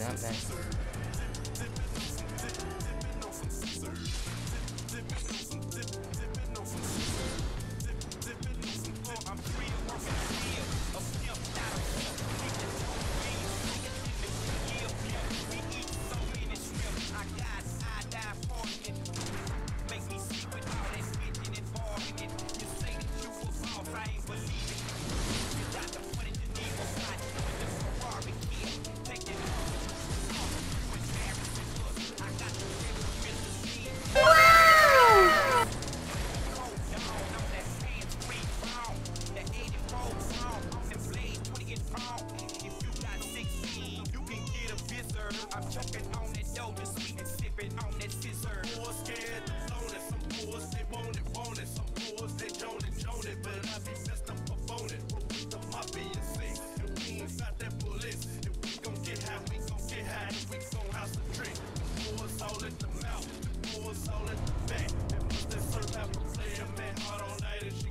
up there. I'm choking on that dough, just sweet and sipping on that scissor. Boys scared to zone it, some boys they want it. Some boys they joan it, but I be best up on it. The mafia sing, and we ain't got that bullets. If we gon' get high, we gon' get high, and we gon' house a drink. The boys all at the mouth, the boys all at the back. And once that serve out, we play a man hard all night and she